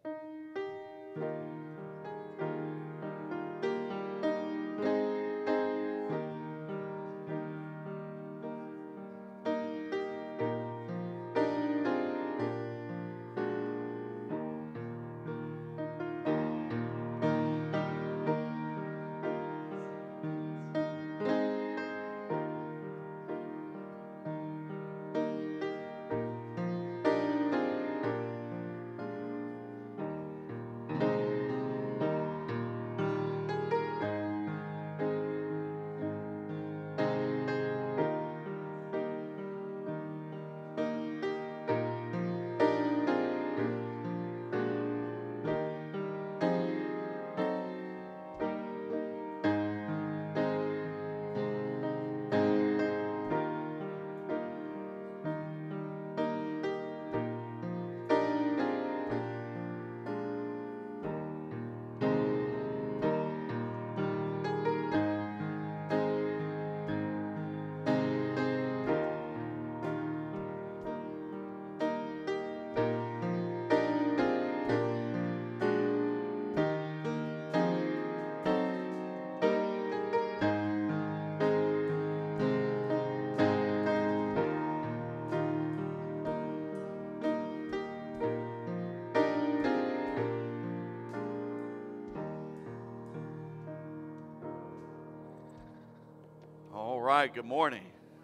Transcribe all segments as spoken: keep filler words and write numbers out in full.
All right, good morning.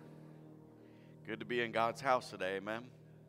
Good to be in God's house today, amen.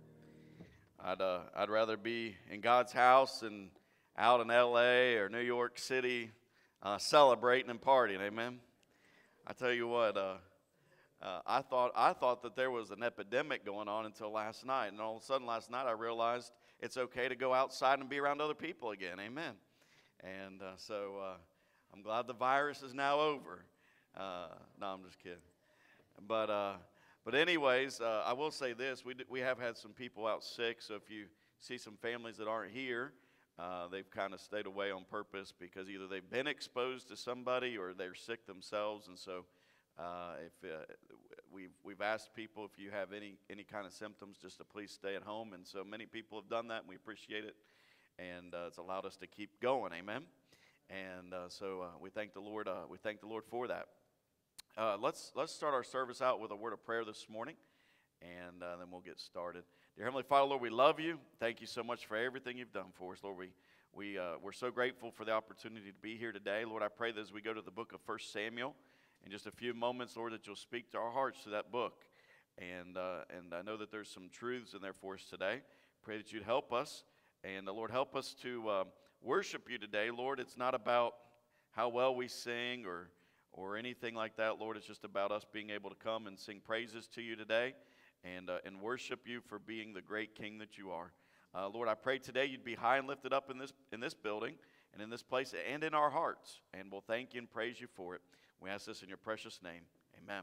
I'd uh, I'd rather be in God's house than out in L A or New York City uh, celebrating and partying, amen. I tell you what, uh, uh, I thought I thought that there was an epidemic going on until last night, and all of a sudden last night I realized it's okay to go outside and be around other people again, amen. And uh, so uh, I'm glad the virus is now over. Uh, no, I'm just kidding. But uh, but anyways, uh, I will say this: we d- we have had some people out sick. So if you see some families that aren't here, uh, they've kind of stayed away on purpose because either they've been exposed to somebody or they're sick themselves. And so uh, if uh, we've we've asked people if you have any any kind of symptoms, just to please stay at home. And so many people have done that, and we appreciate it. And uh, it's allowed us to keep going. Amen. And uh, so uh, we thank the Lord. Uh, we thank the Lord for that. Uh, let's let's start our service out with a word of prayer this morning, and uh, then we'll get started. Dear Heavenly Father, Lord, we love you. Thank you so much for everything you've done for us, Lord. We we uh, we're so grateful for the opportunity to be here today, Lord. I pray that as we go to the book of First Samuel in just a few moments, Lord, that you'll speak to our hearts to that book, and uh, and I know that there's some truths in there for us today. Pray that you'd help us, and uh, Lord, help us to uh, worship you today, Lord. It's not about how well we sing or or anything like that, Lord. It's just about us being able to come and sing praises to you today and uh, and worship you for being the great King that you are. Uh, Lord, I pray today you'd be high and lifted up in this in this building and in this place and in our hearts, and we'll thank you and praise you for it. We ask this in your precious name. Amen.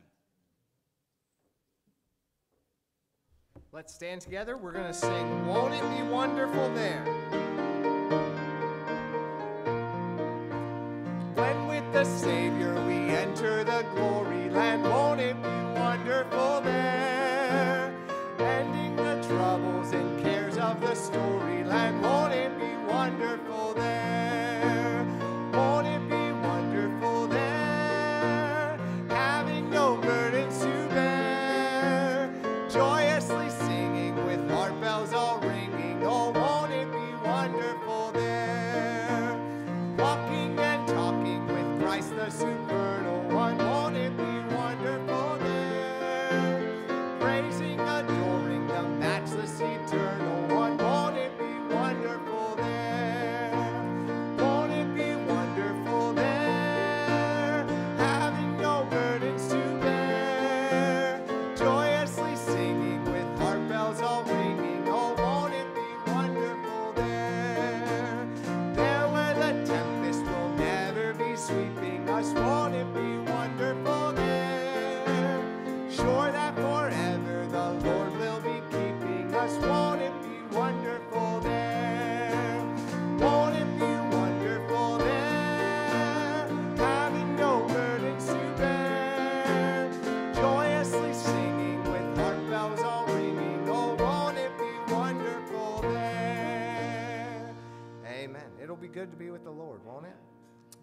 Let's stand together. We're going to sing, "Won't It Be Wonderful There?" When with the Savior we enter the glory land, won't it be wonderful there? Ending the troubles and cares of the storyland, won't it be wonderful there? Won't it be wonderful there? Having no burdens to bear, joyously singing with heart bells all ringing, oh, won't it be wonderful there? Walking and talking with Christ the supernal one, won't it be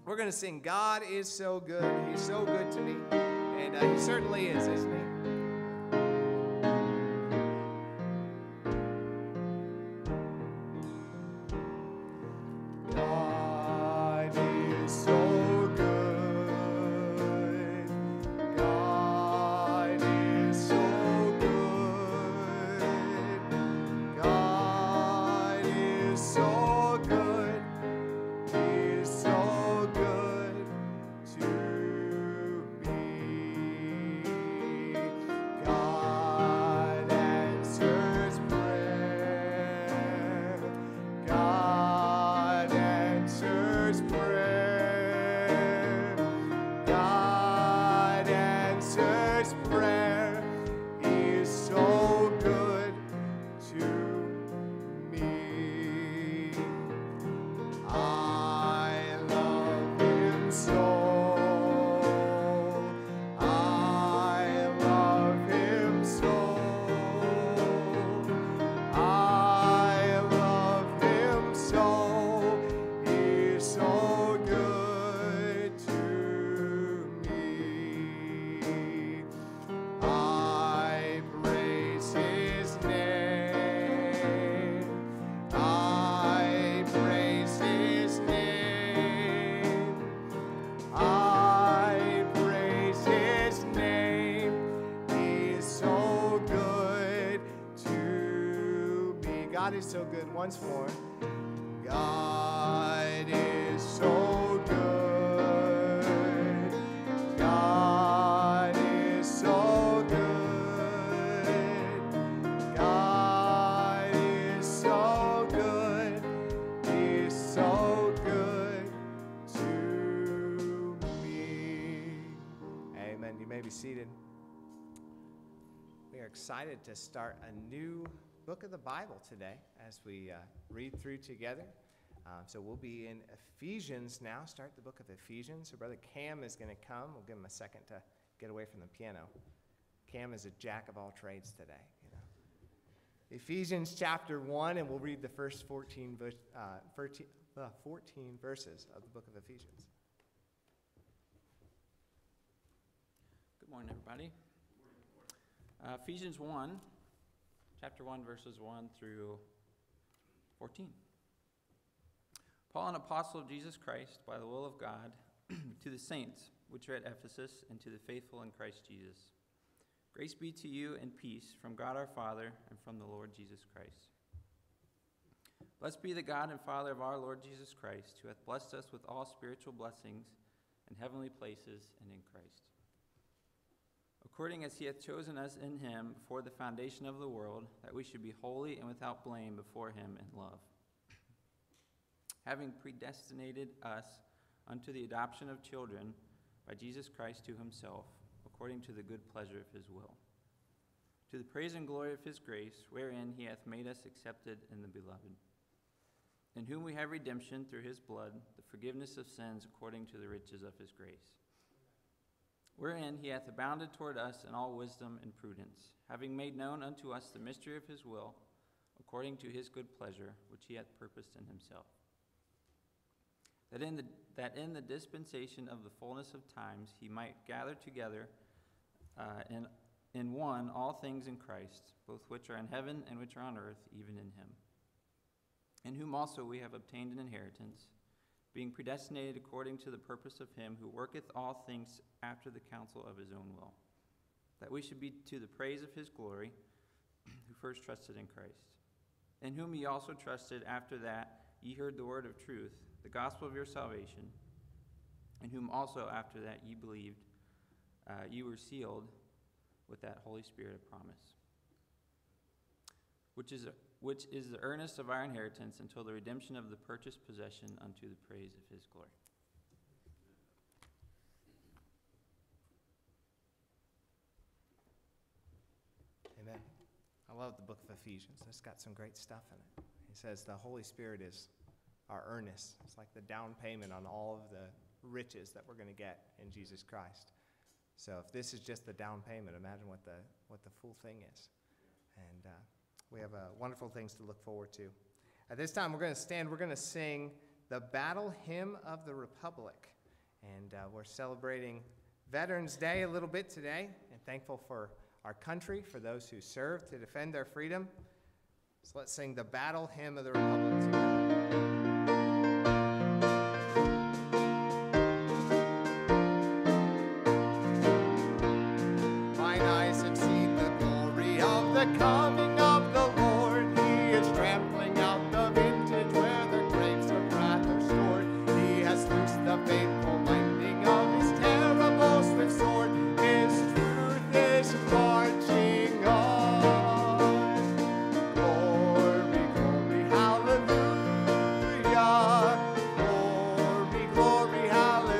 We're going to sing, God is so good. He's so good to me. And uh, he certainly is, isn't he? God is so good. God is so good. God is so good. He is so good to me. God answers prayer. God answers prayer. God answers prayer. He is so good to me. I love him so. I love him so. I love him so. He's so good to me. I praise his name. I praise his name. I praise his name. He is so good to me. God is so good. Once more. God is so good. God is so good. God is so good. He is so good to me. Amen. You may be seated. We are excited to start a new book of the Bible today as we uh, read through together. Um, so we'll be in Ephesians now, start the book of Ephesians. So Brother Cam is going to come. We'll give him a second to get away from the piano. Cam is a jack of all trades today. You know. Ephesians chapter one, and we'll read the first fourteen, uh, fourteen, uh, fourteen verses of the book of Ephesians. Good morning, everybody. Uh, Ephesians one, chapter one, verses one through fourteen. Paul, an apostle of Jesus Christ, by the will of God, to the saints which are at Ephesus, and to the faithful in Christ Jesus. Grace be to you and peace from God our Father and from the Lord Jesus Christ. Blessed be the God and Father of our Lord Jesus Christ, who hath blessed us with all spiritual blessings in heavenly places and in Christ, according as he hath chosen us in him before the foundation of the world, that we should be holy and without blame before him in love, having predestinated us unto the adoption of children by Jesus Christ to himself, according to the good pleasure of his will, to the praise and glory of his grace, wherein he hath made us accepted in the beloved, in whom we have redemption through his blood, the forgiveness of sins according to the riches of his grace, wherein he hath abounded toward us in all wisdom and prudence, having made known unto us the mystery of his will, according to his good pleasure, which he hath purposed in himself, that in the that in the dispensation of the fullness of times he might gather together uh, in, in one all things in Christ, both which are in heaven and which are on earth, even in him, in whom also we have obtained an inheritance, being predestinated according to the purpose of him who worketh all things after the counsel of his own will, that we should be to the praise of his glory, who first trusted in Christ, in whom ye also trusted after that ye heard the word of truth, the gospel of your salvation, in whom also after that ye believed, uh, ye were sealed with that Holy Spirit of promise, which is, a, which is the earnest of our inheritance until the redemption of the purchased possession unto the praise of his glory. Amen. I love the book of Ephesians. It's got some great stuff in it. He says the Holy Spirit is our earnest. It's like the down payment on all of the riches that we're going to get in Jesus Christ. So if this is just the down payment, imagine what the what the full thing is. And uh, we have uh, wonderful things to look forward to. At this time, we're going to stand. We're going to sing the Battle Hymn of the Republic. And uh, we're celebrating Veterans Day a little bit today, and thankful for our country, for those who serve to defend their freedom. So let's sing the Battle Hymn of the Republic together. The coming of the Lord, he is trampling out the vintage where the grapes of wrath are stored. He has loosed the faithful lightning of his terrible swift sword. His truth is marching on. Glory, glory, hallelujah. Glory, glory,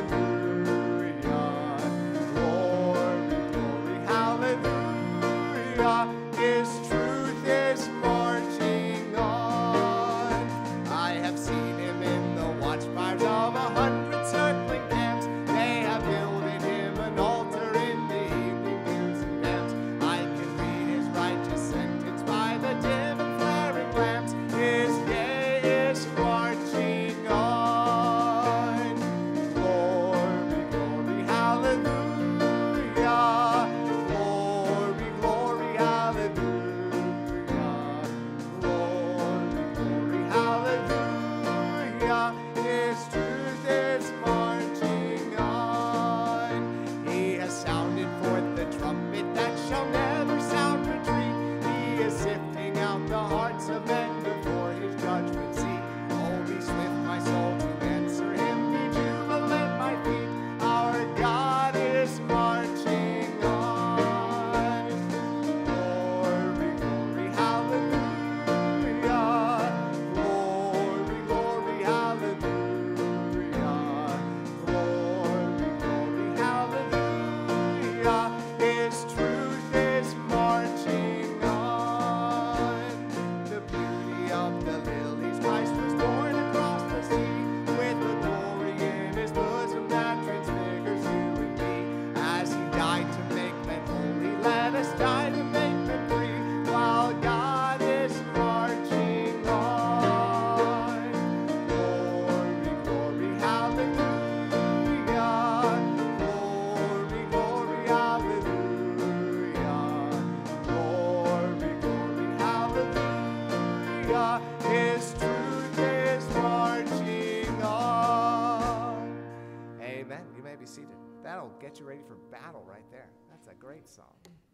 hallelujah. Glory, glory, hallelujah. His truth is marching on. I have seen him in the watchfires of a hundred circling camps. They have builded him an altar in the evening news and dance. I can read his righteous sentence by the dim and flaring lamps. His day is marching on. Glory, glory, hallelujah. Glory, glory, hallelujah. Glory, glory, hallelujah. His truth is marching on. He has sounded forth the trumpet that shall never sound retreat. He is sifting out the hearts of men before his judgment seat. Oh, be swift, my soul, to answer him. Be jubilant, my feet. Our God is marching on. Glory, glory, hallelujah. Glory, glory, hallelujah. Glory, glory, hallelujah. His truth is marching on. The beauty of the lilies, Christ was born across the sea, with the glory in his bosom that transfigures you and me. As he died to make men holy, let us die to make men free, while God is marching on. Glory, glory, hallelujah. Glory, glory, hallelujah. Glory, glory, hallelujah. His truth is marching on. Amen. You may be seated. That'll get you ready for battle right there. That's a great song.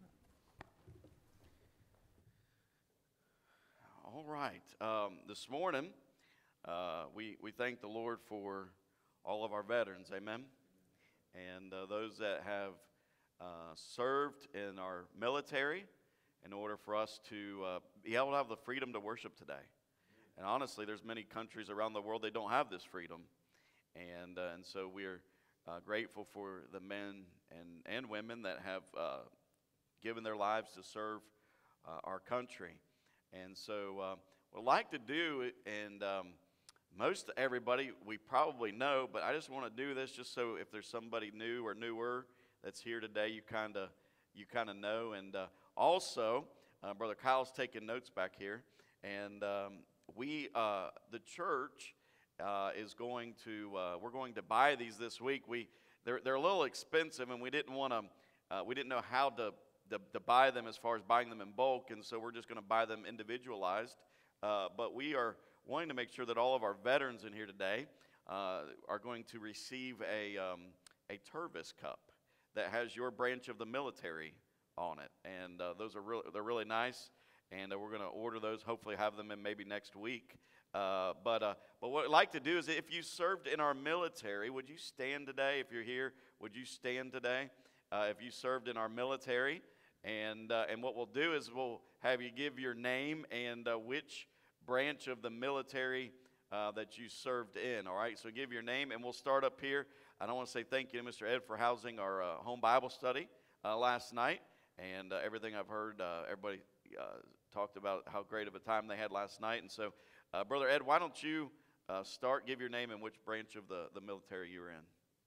All right. Um, this morning, uh, we, we thank the Lord for all of our veterans, amen? And uh, those that have uh, served in our military in order for us to uh, be able to have the freedom to worship today. And honestly, there's many countries around the world that don't have this freedom. And, uh, and so we're uh, grateful for the men and, and women that have uh, given their lives to serve uh, our country. And so uh, what I'd like to do, and um, most everybody we probably know, but I just want to do this just so if there's somebody new or newer that's here today, you kind of you kind of know. And uh, also, uh, Brother Kyle's taking notes back here, and um, we, uh, the church, uh, is going to uh, we're going to buy these this week. We they're they're a little expensive, and we didn't want to uh, we didn't know how to. To, to buy them as far as buying them in bulk, and so we're just going to buy them individualized. Uh, but we are wanting to make sure that all of our veterans in here today uh, are going to receive a um, a Tervis cup that has your branch of the military on it, and uh, those are really they're really nice. And uh, we're going to order those. Hopefully, have them in maybe next week. Uh, but uh, but what I'd like to do is, if you served in our military, would you stand today? If you're here, would you stand today? Uh, if you served in our military. And uh, and what we'll do is we'll have you give your name and uh, which branch of the military uh, that you served in, all right? So give your name, and we'll start up here. I want to say thank you to Mister Ed for housing our uh, home Bible study uh, last night. And uh, everything I've heard, uh, everybody uh, talked about how great of a time they had last night. And so, uh, Brother Ed, why don't you uh, start, give your name and which branch of the, the military you're in.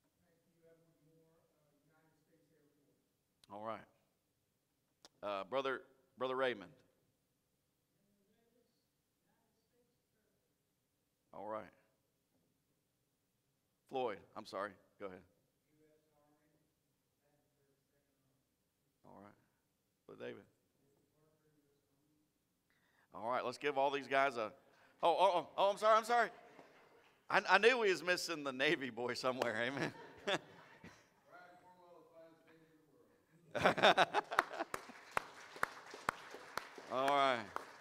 All right. Uh, brother, Brother Raymond. All right. Floyd, I'm sorry. Go ahead. Brother David. All right, let's give all these guys a, oh, oh, oh, oh I'm sorry, I'm sorry. I, I knew we was missing the Navy boy somewhere, amen. All right.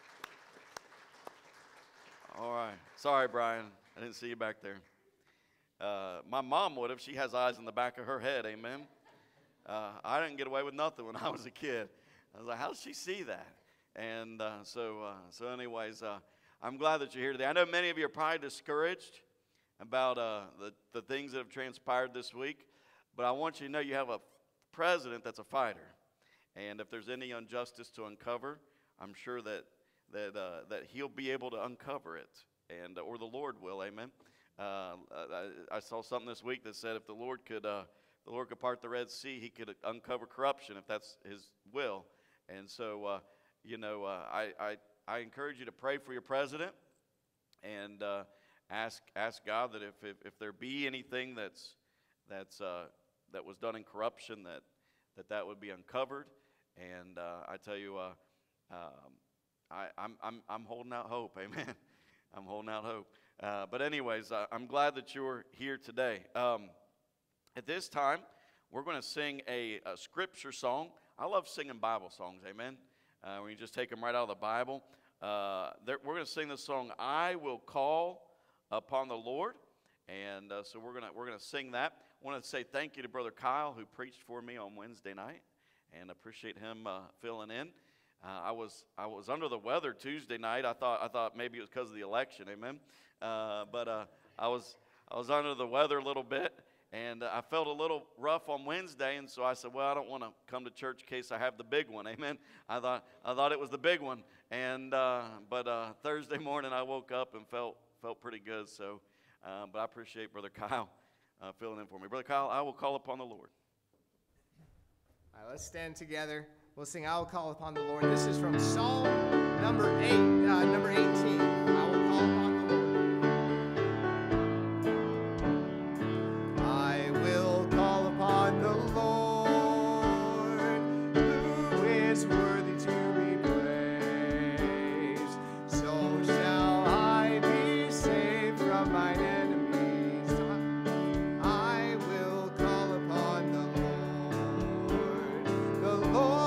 All right. Sorry, Brian. I didn't see you back there. Uh, my mom would have. She has eyes in the back of her head, amen. Uh, I didn't get away with nothing when I was a kid. I was like, how does she see that? And uh, so, uh, so anyways, uh, I'm glad that you're here today. I know many of you are probably discouraged about uh, the, the things that have transpired this week, but I want you to know you have a president that's a fighter. And if there's any injustice to uncover, I'm sure that that uh, that he'll be able to uncover it, and or the Lord will, amen. Uh, I, I saw something this week that said if the Lord could uh, the Lord could part the Red Sea, he could uncover corruption if that's his will. And so, uh, you know, uh, I, I I encourage you to pray for your president and uh, ask ask God that if, if if there be anything that's that's uh, that was done in corruption, that that that would be uncovered. And uh, I tell you, uh, um, I, I'm I'm I'm holding out hope, amen. I'm holding out hope. Uh, but anyways, uh, I'm glad that you're here today. Um, at this time, we're going to sing a, a scripture song. I love singing Bible songs, amen. Uh, when you just take them right out of the Bible. Uh, we're going to sing the song, "I Will Call Upon the Lord," and uh, so we're going to we're going to sing that. I want to say thank you to Brother Kyle who preached for me on Wednesday night, and appreciate him uh, filling in. Uh, I was I was under the weather Tuesday night. I thought I thought maybe it was because of the election, amen. Uh, but uh, I was I was under the weather a little bit, and uh, I felt a little rough on Wednesday, and so I said, well, I don't want to come to church in case I have the big one, amen. I thought I thought it was the big one, and uh, but uh, Thursday morning I woke up and felt felt pretty good. So, uh, but I appreciate Brother Kyle uh, filling in for me. Brother Kyle, I will call upon the Lord. All right, let's stand together. We'll sing, "I Will Call Upon the Lord." This is from Psalm number eight, uh, number eighteen. I will call upon the Lord. I will call upon the Lord, who is worthy to be praised. So shall I be saved from mine enemies. I will call upon the Lord. The Lord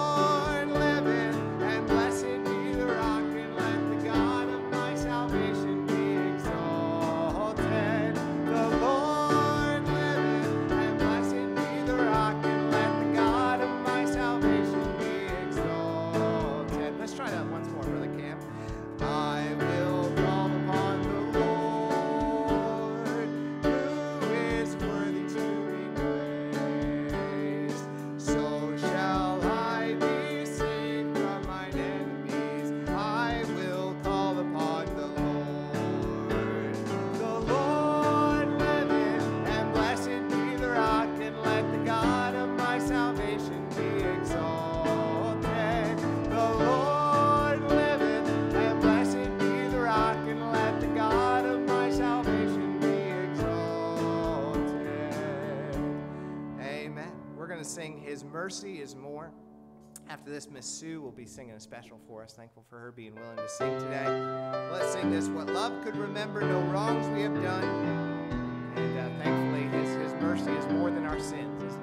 sing "His Mercy is More." After this, Miss Sue will be singing a special for us. Thankful for her being willing to sing today. Let's sing this, "What Love Could Remember, No Wrongs We Have Done." And uh, thankfully, his, his mercy is more than our sins, isn't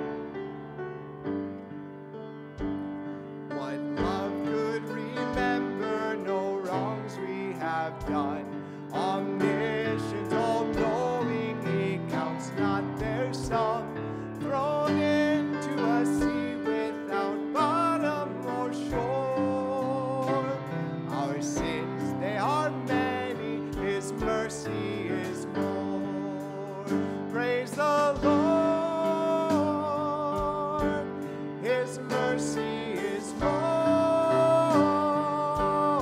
it? What love could remember, no wrongs we have done. Omniscient, all-knowing, he counts not their sum. Thrown into a sea without bottom or shore. Our sins, they are many, his mercy is more. Praise the Lord, his mercy is more.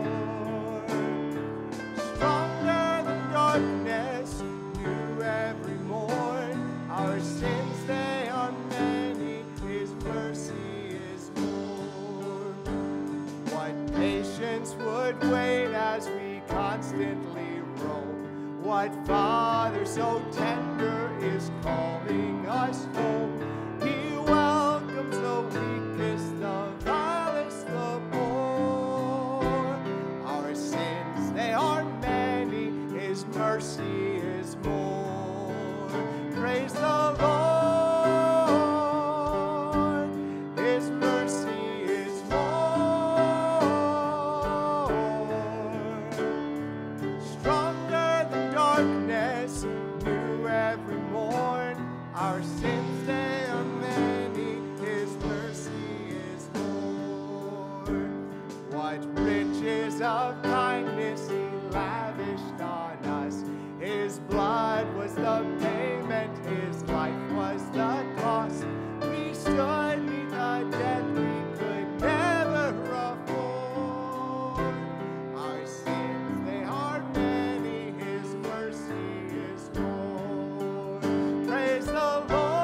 Stronger than darkness, new every morn. Our sins, they are many, his mercy is more. What patience would wait as we constantly roam? What Father so tender is calling us home? He welcomes the weakest of us. much riches of kindness he lavished on us. His blood was the payment, his life was the cost. We stood neath a debt we could never afford. Our sins, they are many, his mercy is more. Praise the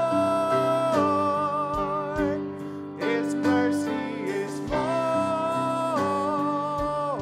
Lord, his mercy is more.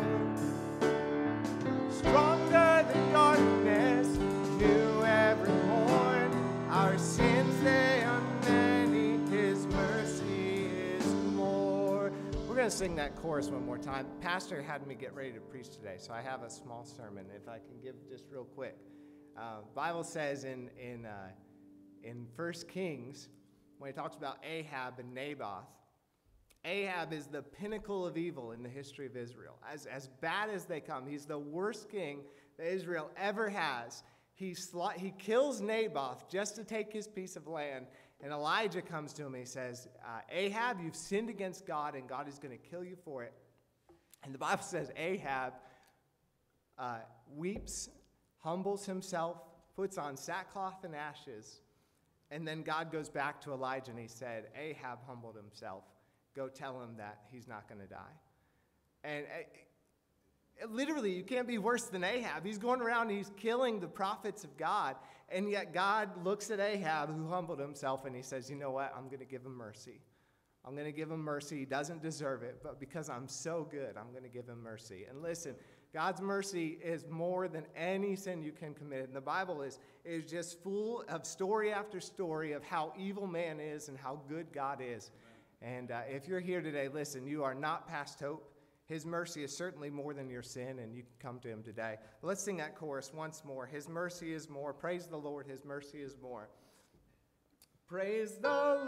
Stronger than darkness, new every morn. Our sins, they are many, his mercy is more. We're going to sing that chorus one more time. Pastor had me get ready to preach today, so I have a small sermon, if I can give just real quick. Uh, Bible says in, in, uh, in First Kings, when he talks about Ahab and Naboth, Ahab is the pinnacle of evil in the history of Israel. As, as bad as they come, he's the worst king that Israel ever has. He, sli- he kills Naboth just to take his piece of land. And Elijah comes to him and he says, uh, Ahab, you've sinned against God and God is going to kill you for it. And the Bible says Ahab uh, weeps, humbles himself, puts on sackcloth and ashes. And then God goes back to Elijah and he said, Ahab humbled himself. Go tell him that he's not going to die. And uh, literally, you can't be worse than Ahab. He's going around and he's killing the prophets of God. And yet God looks at Ahab, who humbled himself, and he says, you know what? I'm going to give him mercy. I'm going to give him mercy. He doesn't deserve it, but because I'm so good, I'm going to give him mercy. And listen, God's mercy is more than any sin you can commit. And the Bible is, is just full of story after story of how evil man is and how good God is. And uh, if you're here today, listen, you are not past hope. His mercy is certainly more than your sin, and you can come to him today. But let's sing that chorus once more. His mercy is more. Praise the Lord. His mercy is more. Praise the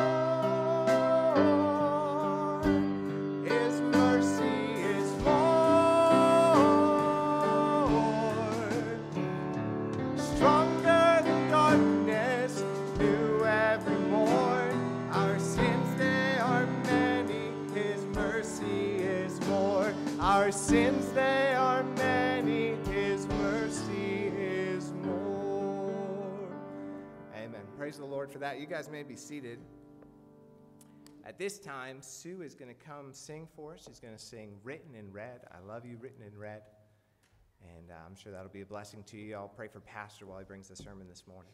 Lord. His mercy is more. Stronger than darkness, new every morn. Our sins, they are many. His mercy is more. Our sins, they are many. His mercy is more. Amen. Praise the Lord for that. You guys may be seated. At this time, Sue is going to come sing for us. She's going to sing Written in Red. I love you, Written in Red. And uh, I'm sure that'll be a blessing to you. I'll pray for Pastor while he brings the sermon this morning.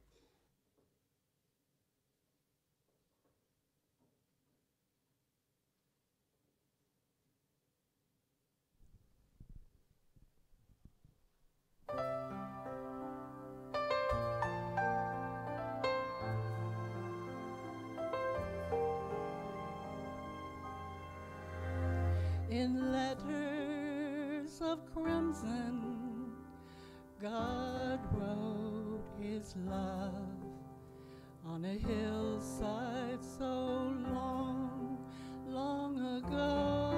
In letters of crimson, God wrote his love on a hillside so long, long ago,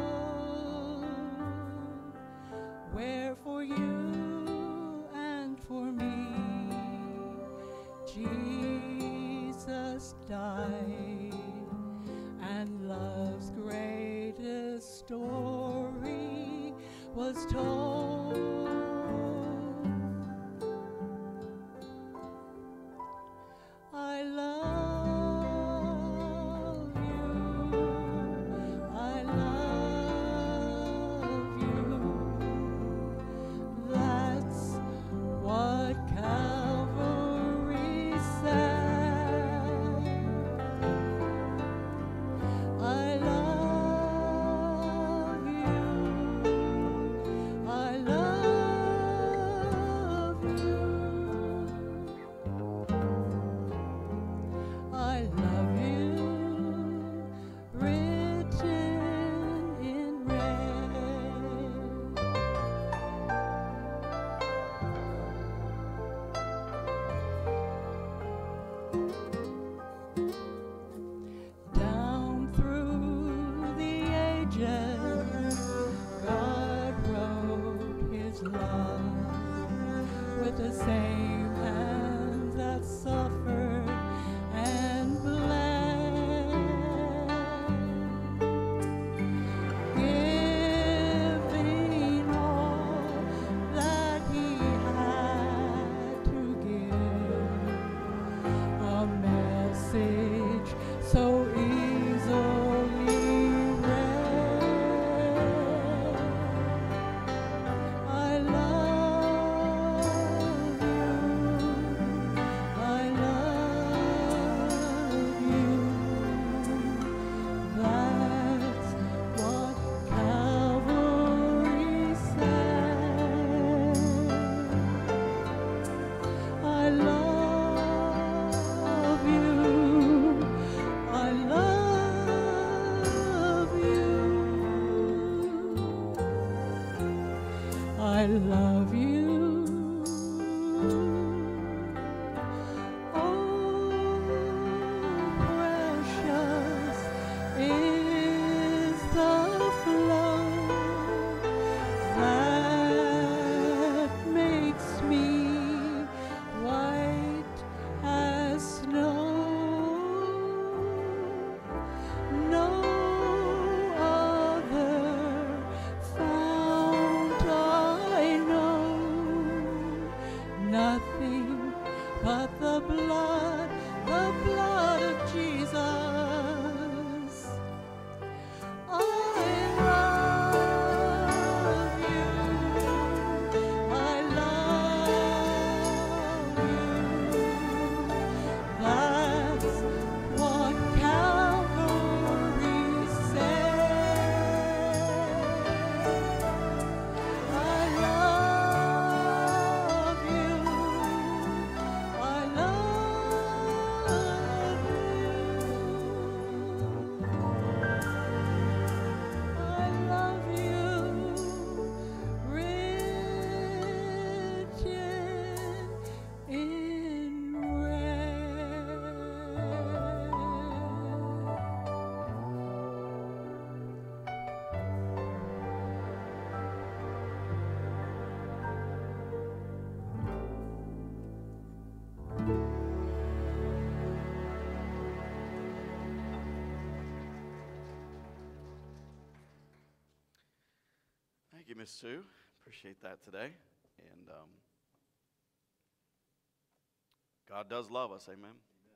where for you and for me Jesus died, and love's greatest story was told. I love you, I love you, that's what Calvary said. I love you, I the flow that makes me white as snow. No other fount I know, nothing but the blood, the blood of Jesus. I love you, I love you. That's what Calvary said. I love you, I love you. I love you, written in red. Thank you, Miss Sue. Appreciate that today. And um, God does love us, amen.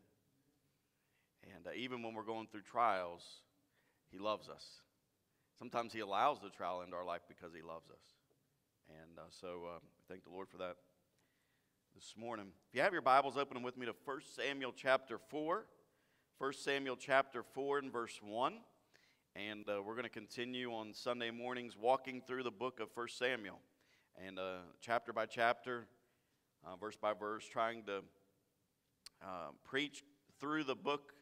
And uh, even when we're going through trials, He loves us. Sometimes He allows the trial into our life because He loves us. And uh, so uh, thank the Lord for that this morning. If you have your Bibles, open them with me to First Samuel chapter four. First Samuel chapter four and verse one. And uh, we're going to continue on Sunday mornings walking through the book of First Samuel. And uh, chapter by chapter, uh, verse by verse, trying to uh, preach through the book,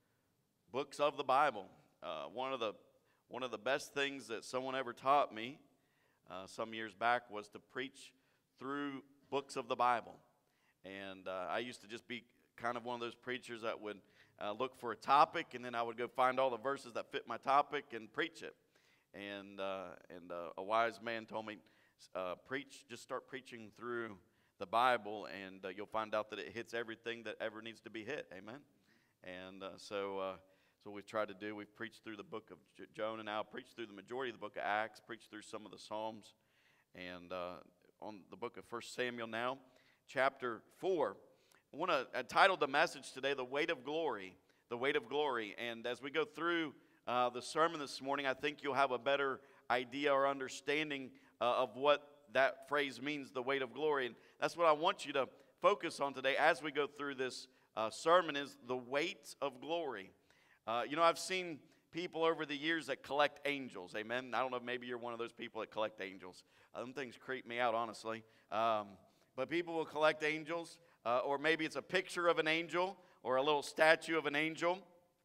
books of the Bible. Uh, one of the one of the best things that someone ever taught me uh, some years back was to preach through books of the Bible. And uh, I used to just be kind of one of those preachers that would uh, look for a topic, and then I would go find all the verses that fit my topic and preach it. And uh, and uh, a wise man told me, uh, preach, just start preaching through the Bible, and uh, you'll find out that it hits everything that ever needs to be hit. Amen. And uh, so uh, so we've tried to do. We've preached through the book of J- Jonah now, preached through the majority of the book of Acts, preached through some of the Psalms, and uh, on the book of First Samuel now, chapter four. I want to entitle the message today, The Weight of Glory, The Weight of Glory. And as we go through uh, the sermon this morning, I think you'll have a better idea or understanding uh, of what that phrase means, the weight of glory. And that's what I want you to focus on today as we go through this uh, sermon, is the weight of glory. Uh, you know, I've seen people over the years that collect angels, amen? I don't know if maybe you're one of those people that collect angels. Uh, them things creep me out, honestly. Um, but people will collect angels. Uh, or maybe it's a picture of an angel or a little statue of an angel.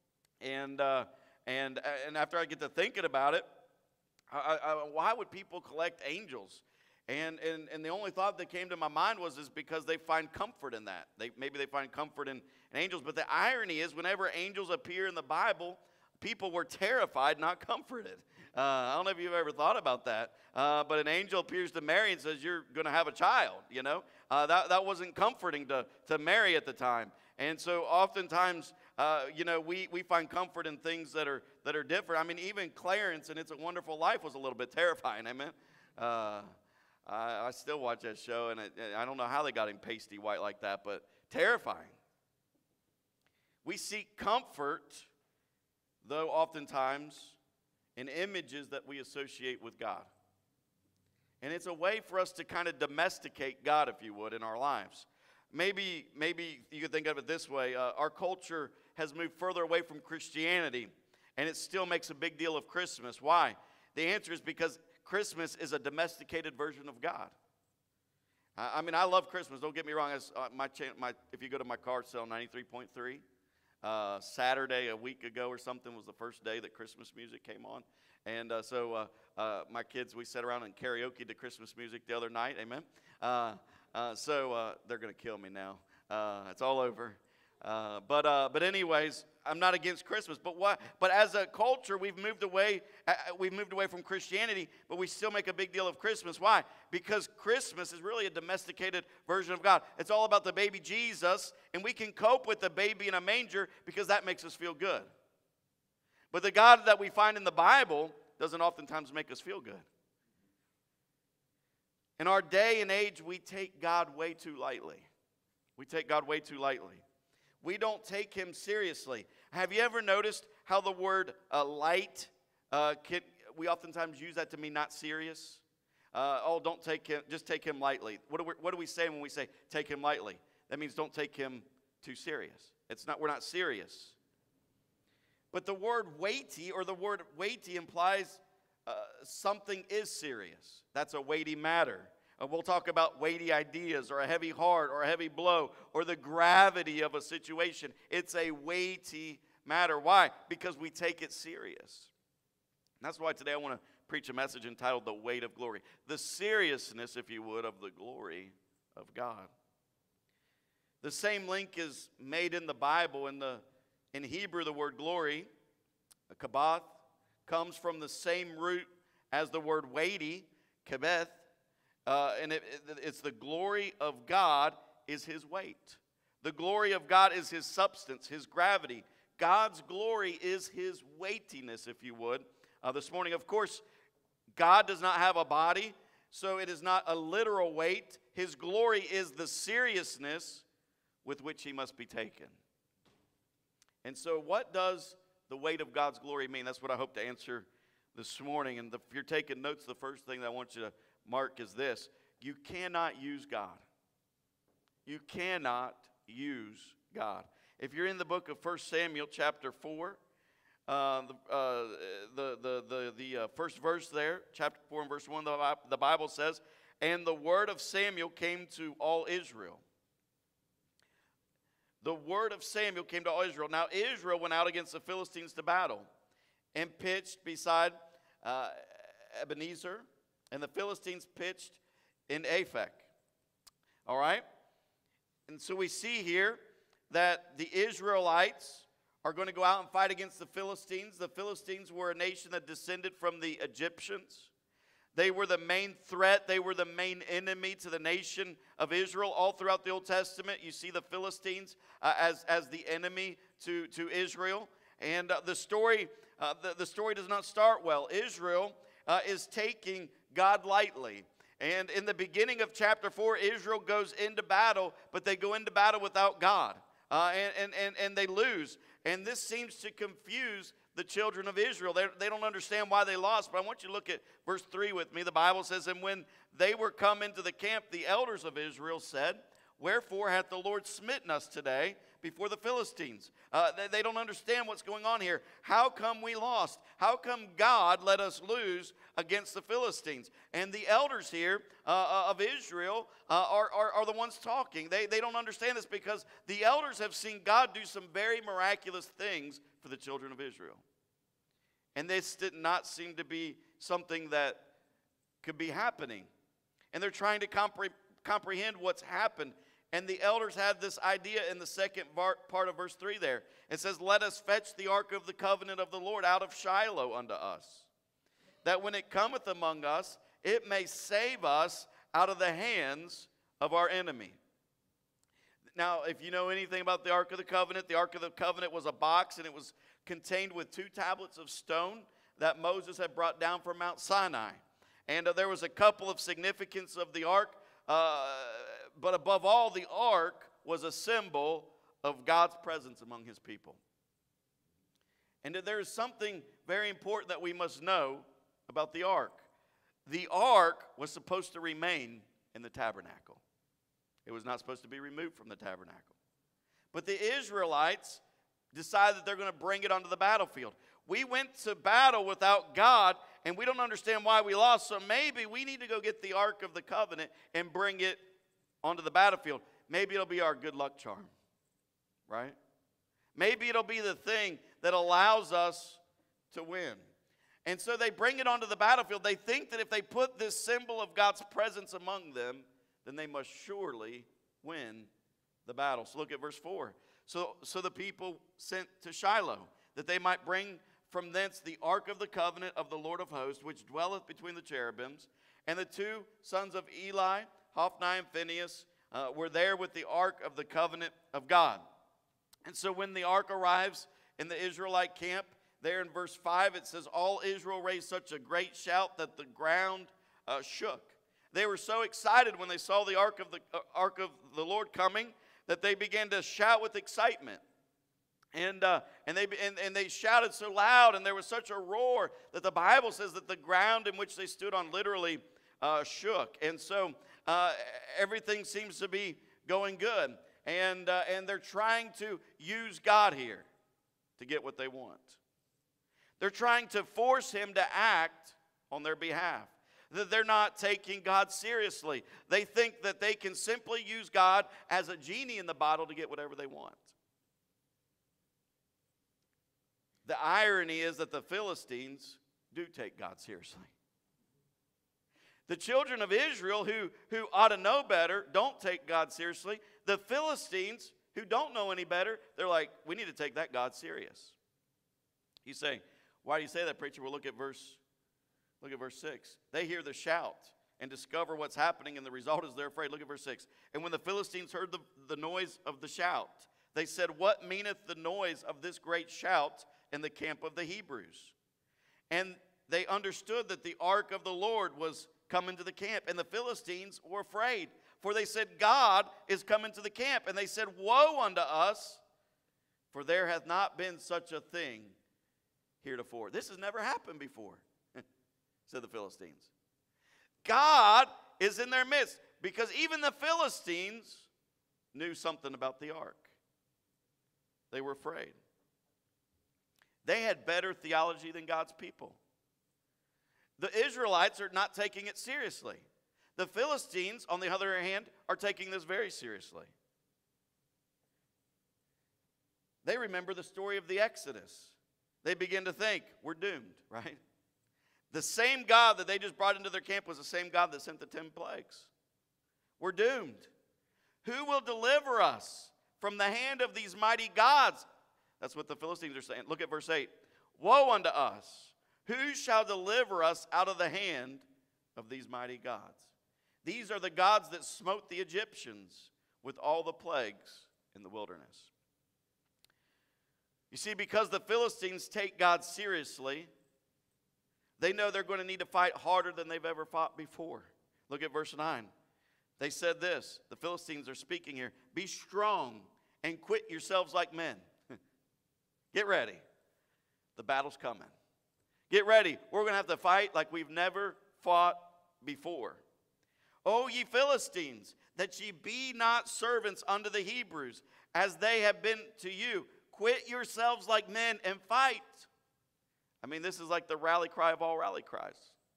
And uh, and and after I get to thinking about it, I, I, why would people collect angels? And, and and the only thought that came to my mind was is because they find comfort in that. They maybe they find comfort in, in angels. But the irony is, whenever angels appear in the Bible, people were terrified, not comforted. Uh, I don't know if you've ever thought about that. Uh, but an angel appears to Mary and says, you're going to have a child, you know. Uh, that, that wasn't comforting to, to Mary at the time. And so oftentimes, uh, you know, we, we find comfort in things that are that are different. I mean, even Clarence in It's a Wonderful Life was a little bit terrifying, amen. Uh, I, I still watch that show, and it, I don't know how they got him pasty white like that, but terrifying. We seek comfort, though oftentimes, in images that we associate with God. And it's a way for us to kind of domesticate God, if you would, in our lives. Maybe, maybe you could think of it this way. Uh, our culture has moved further away from Christianity, and it still makes a big deal of Christmas. Why? The answer is because Christmas is a domesticated version of God. I, I mean, I love Christmas. Don't get me wrong. As, uh, my, my, if you go to my car sale, ninety-three point three, uh, Saturday a week ago or something was the first day that Christmas music came on. And uh, so uh, uh, my kids, we sat around and karaoke to Christmas music the other night. Amen. Uh, uh, so uh, they're going to kill me now. Uh, it's all over. Uh, but uh, but anyways, I'm not against Christmas, but what? But as a culture, we've moved away. Uh, we've moved away from Christianity, but we still make a big deal of Christmas. Why? Because Christmas is really a domesticated version of God. It's all about the baby Jesus, and we can cope with the baby in a manger because that makes us feel good. But the God that we find in the Bible doesn't oftentimes make us feel good. In our day and age, we take God way too lightly. We take God way too lightly. We don't take him seriously. Have you ever noticed how the word uh, light, uh, can, we oftentimes use that to mean not serious? Uh, oh, don't take him, just take him lightly. What do, we, what do we say when we say take him lightly? That means don't take him too serious. It's not, we're not serious. But the word weighty, or the word weighty implies uh, something is serious. That's a weighty matter. Uh, we'll talk about weighty ideas, or a heavy heart, or a heavy blow, or the gravity of a situation. It's a weighty matter. Why? Because we take it serious. And that's why today I want to preach a message entitled The Weight of Glory. The seriousness, if you would, of the glory of God. The same link is made in the Bible. In, the, in Hebrew, the word glory, kabath, comes from the same root as the word weighty, kabeth. Uh, and it, it, it's the glory of God is his weight. The glory of God is his substance, his gravity. God's glory is his weightiness, if you would. Uh, this morning, of course, God does not have a body, so it is not a literal weight. His glory is the seriousness with which he must be taken. And so what does the weight of God's glory mean? That's what I hope to answer this morning. And the, if you're taking notes, the first thing that I want you to mark is this: you cannot use God. You cannot use God. If you're in the book of First Samuel chapter four, uh, the, uh, the, the, the, the uh, first verse there, chapter four and verse one, the, the Bible says, "And the word of Samuel came to all Israel." The word of Samuel came to all Israel. Now Israel went out against the Philistines to battle and pitched beside uh, Ebenezer, and the Philistines pitched in Aphek. All right? And so we see here that the Israelites are going to go out and fight against the Philistines. The Philistines were a nation that descended from the Egyptians. They were the main threat. They were the main enemy to the nation of Israel. All throughout the Old Testament, you see the Philistines uh, as, as the enemy to, to Israel. And uh, the story uh, the, the story does not start well. Israel uh, is taking God lightly. And in the beginning of chapter four, Israel goes into battle, but they go into battle without God. Uh, and, and, and, and they lose. And this seems to confuse the children of Israel. They, they don't understand why they lost. But I want you to look at verse three with me. The Bible says, "And when they were come into the camp, the elders of Israel said, Wherefore hath the Lord smitten us today before the Philistines?" Uh, they, they don't understand what's going on here. How come we lost? How come God let us lose against the Philistines? And the elders here uh, of Israel uh, are, are, are the ones talking. They, they don't understand this because the elders have seen God do some very miraculous things for the children of Israel. And this did not seem to be something that could be happening. And they're trying to compre- comprehend what's happened. And the elders had this idea in the second part of verse three there. It says, "Let us fetch the ark of the covenant of the Lord out of Shiloh unto us, that when it cometh among us, it may save us out of the hands of our enemy." Now, if you know anything about the Ark of the Covenant, the Ark of the Covenant was a box, and it was contained with two tablets of stone that Moses had brought down from Mount Sinai. And uh, there was a couple of significance of the Ark. Uh, but above all, the ark was a symbol of God's presence among his people. And there is something very important that we must know about the ark. The ark was supposed to remain in the tabernacle. It was not supposed to be removed from the tabernacle. But the Israelites decided that they're going to bring it onto the battlefield. We went to battle without God, and we don't understand why we lost. So maybe we need to go get the Ark of the Covenant and bring it onto the battlefield. Maybe it'll be our good luck charm, right? Maybe it'll be the thing that allows us to win. And so they bring it onto the battlefield. They think that if they put this symbol of God's presence among them, then they must surely win the battle. So look at verse four. So, so the people sent to Shiloh, that they might bring from thence the ark of the covenant of the Lord of hosts, which dwelleth between the cherubims. And the two sons of Eli, Hophni and Phinehas, uh, were there with the ark of the covenant of God. And so when the ark arrives in the Israelite camp, there in verse five, it says, all Israel raised such a great shout that the ground uh, shook. They were so excited when they saw the ark of the uh, ark of the Lord coming that they began to shout with excitement. And uh, and they and, and they shouted so loud, and there was such a roar that the Bible says that the ground in which they stood on literally uh, shook. And so uh, everything seems to be going good. And uh, and they're trying to use God here to get what they want. They're trying to force him to act on their behalf. That they're not taking God seriously. They think that they can simply use God as a genie in the bottle to get whatever they want. The irony is that the Philistines do take God seriously. The children of Israel, who, who ought to know better, don't take God seriously. The Philistines, who don't know any better, they're like, we need to take that God serious. You say, why do you say that, preacher? Well, look at verse Look at verse six. They hear the shout and discover what's happening, and the result is they're afraid. Look at verse six. And when the Philistines heard the, the noise of the shout, they said, what meaneth the noise of this great shout in the camp of the Hebrews? And they understood that the ark of the Lord was come into the camp, and the Philistines were afraid. For they said, God is come into the camp. And they said, woe unto us, for there hath not been such a thing heretofore. This has never happened before, said the Philistines. God is in their midst, because even the Philistines knew something about the ark. They were afraid. They had better theology than God's people. The Israelites are not taking it seriously. The Philistines, on the other hand, are taking this very seriously. They remember the story of the Exodus. They begin to think, we're doomed, right? The same God that they just brought into their camp was the same God that sent the ten plagues. We're doomed. Who will deliver us from the hand of these mighty gods? That's what the Philistines are saying. Look at verse eight. Woe unto us! Who shall deliver us out of the hand of these mighty gods? These are the gods that smote the Egyptians with all the plagues in the wilderness. You see, because the Philistines take God seriously, they know they're going to need to fight harder than they've ever fought before. Look at verse nine. They said this. The Philistines are speaking here. Be strong and quit yourselves like men. Get ready. The battle's coming. Get ready. We're going to have to fight like we've never fought before. O ye Philistines, that ye be not servants unto the Hebrews, as they have been to you. Quit yourselves like men and fight. I mean, this is like the rally cry of all rally cries.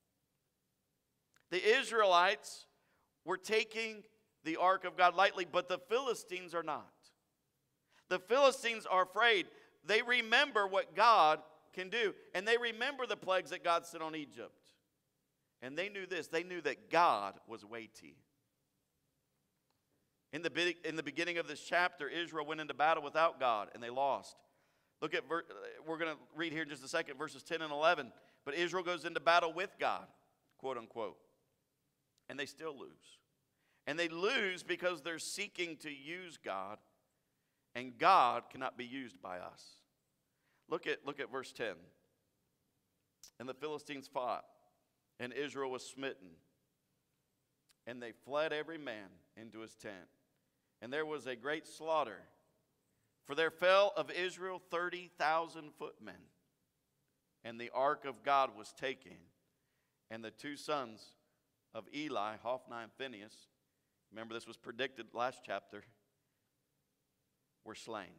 The Israelites were taking the ark of God lightly, but the Philistines are not. The Philistines are afraid. They remember what God can do, and they remember the plagues that God sent on Egypt. And they knew this. They knew that God was weighty. In the, in the beginning of this chapter, Israel went into battle without God, and they lost. Look at, we're going to read here in just a second, verses ten and eleven. But Israel goes into battle with God, quote unquote. And they still lose. And they lose because they're seeking to use God. And God cannot be used by us. Look at, look at verse ten. And the Philistines fought, and Israel was smitten. And they fled every man into his tent. And there was a great slaughter. For there fell of Israel thirty thousand footmen. And the ark of God was taken. And the two sons of Eli, Hophni and Phinehas, remember this was predicted last chapter, were slain.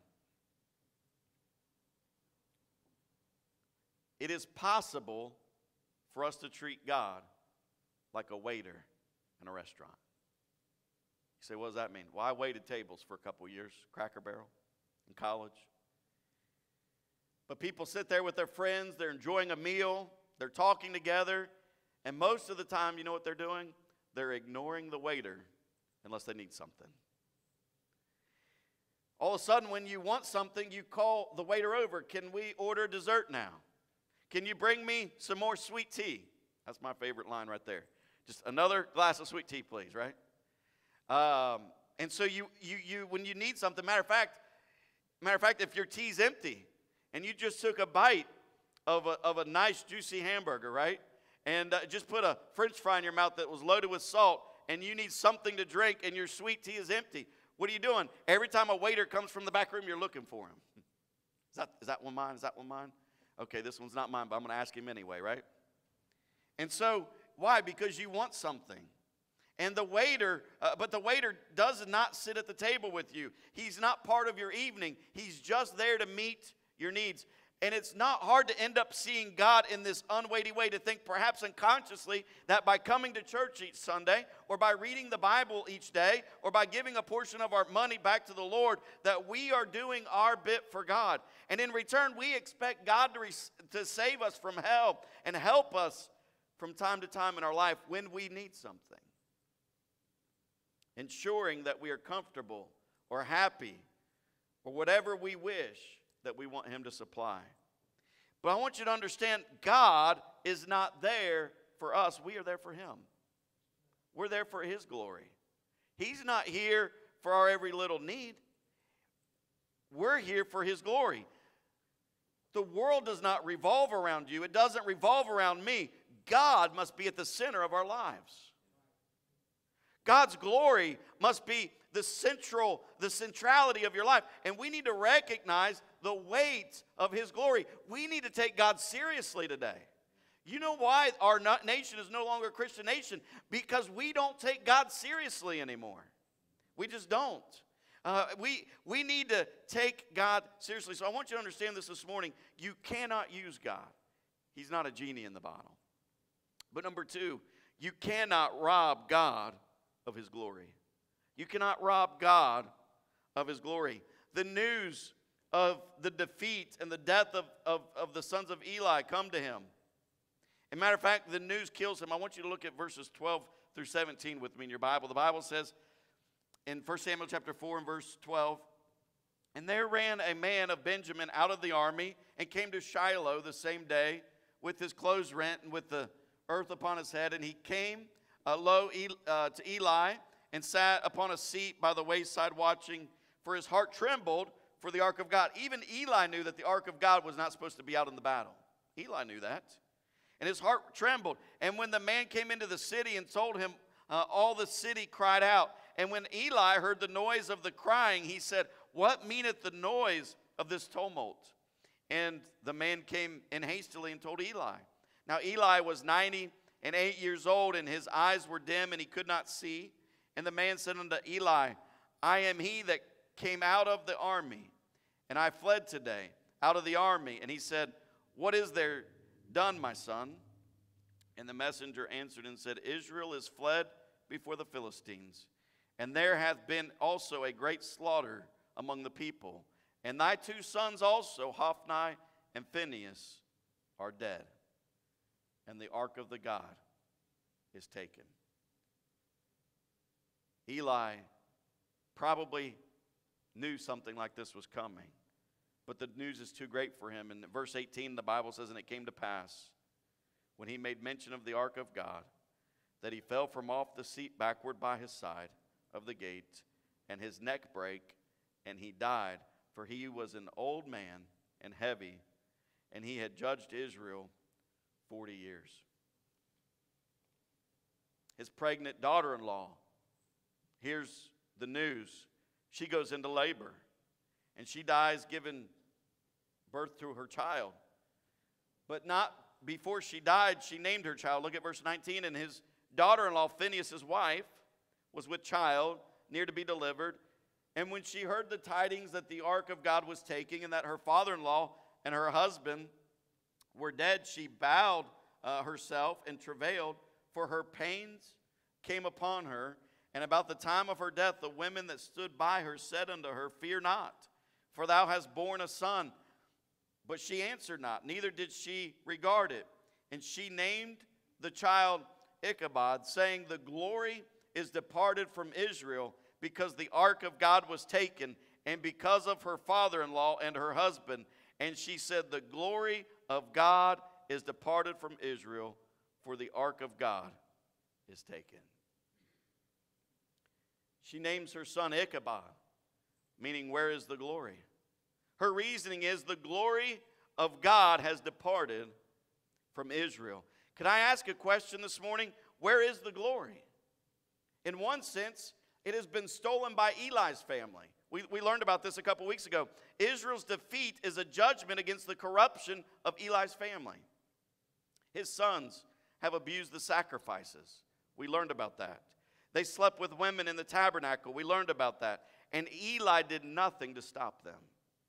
It is possible for us to treat God like a waiter in a restaurant. You say, what does that mean? Well, I waited tables for a couple years, Cracker Barrel, in college. But people sit there with their friends, they're enjoying a meal, they're talking together, and most of the time, you know what they're doing? They're ignoring the waiter unless they need something. All of a sudden, when you want something, you call the waiter over. Can we order dessert now? Can you bring me some more sweet tea? That's my favorite line right there. Just another glass of sweet tea, please, right? Um, and so you, you, you, when you need something, matter of fact, matter of fact, if your tea's empty and you just took a bite of a, of a nice juicy hamburger, right? And uh, just put a French fry in your mouth that was loaded with salt, and you need something to drink, and your sweet tea is empty. What are you doing? Every time a waiter comes from the back room, you're looking for him. Is that, is that one mine? Is that one mine? Okay, this one's not mine, but I'm going to ask him anyway, right? And so, why? Because you want something. And the waiter, uh, but the waiter does not sit at the table with you. He's not part of your evening. He's just there to meet your needs. And it's not hard to end up seeing God in this unweighty way, to think perhaps unconsciously that by coming to church each Sunday, or by reading the Bible each day, or by giving a portion of our money back to the Lord, that we are doing our bit for God. And in return, we expect God to, re- to save us from hell and help us from time to time in our life when we need something. Ensuring that we are comfortable or happy or whatever we wish that we want Him to supply. But I want you to understand, God is not there for us. We are there for Him. We're there for His glory. He's not here for our every little need. We're here for His glory. The world does not revolve around you. It doesn't revolve around me. God must be at the center of our lives. God's glory must be the central, the centrality of your life. And we need to recognize the weight of His glory. We need to take God seriously today. You know why our nation is no longer a Christian nation? Because we don't take God seriously anymore. We just don't. Uh, we, we need to take God seriously. So I want you to understand this this morning. You cannot use God. He's not a genie in the bottle. But number two, you cannot rob God of His glory. You cannot rob God of His glory. The news of the defeat and the death of, of, of the sons of Eli come to him. As a matter of fact, the news kills him. I want you to look at verses twelve through seventeen with me in your Bible. The Bible says in First Samuel chapter four and verse twelve, "And there ran a man of Benjamin out of the army and came to Shiloh the same day with his clothes rent and with the earth upon his head. And he came uh, low uh, to Eli and sat upon a seat by the wayside watching, for his heart trembled for the ark of God." Even Eli knew that the ark of God was not supposed to be out in the battle. Eli knew that. And his heart trembled. And when the man came into the city and told him, uh, all the city cried out. And when Eli heard the noise of the crying, he said, "What meaneth the noise of this tumult?" And the man came in hastily and told Eli. Now Eli was ninety and eight years old, and his eyes were dim, and he could not see. And the man said unto Eli, "I am he that came out of the army, and I fled today out of the army." And he said, "What is there done, my son?" And the messenger answered and said, "Israel is fled before the Philistines, and there hath been also a great slaughter among the people. And thy two sons also, Hophni and Phinehas, are dead, and the ark of the God is taken." Eli probably knew something like this was coming, but the news is too great for him. And in verse eighteen, the Bible says, "And it came to pass, when he made mention of the ark of God, that he fell from off the seat backward by his side of the gate, and his neck brake, and he died. For he was an old man and heavy, and he had judged Israel forty years." His pregnant daughter-in-law hears the news. She goes into labor, and she dies giving birth to her child. But not before she died, she named her child. Look at verse nineteen. "And his daughter-in-law, Phinehas' wife, was with child, near to be delivered. And when she heard the tidings that the ark of God was taken, and that her father-in-law and her husband were dead, she bowed uh, herself and travailed, for her pains came upon her. And about the time of her death, the women that stood by her said unto her, Fear not, for thou hast borne a son. But she answered not, neither did she regard it. And she named the child Ichabod, saying, The glory is departed from Israel, because the ark of God was taken, and because of her father-in-law and her husband. And she said, the glory of God is departed from Israel, for the ark of God is taken. She names her son Ichabod, meaning where is the glory? Her reasoning is the glory of God has departed from Israel. Could I ask a question this morning? Where is the glory? In one sense, it has been stolen by Eli's family. We, we learned about this a couple weeks ago. Israel's defeat is a judgment against the corruption of Eli's family. His sons have abused the sacrifices. We learned about that. They slept with women in the tabernacle. We learned about that. And Eli did nothing to stop them.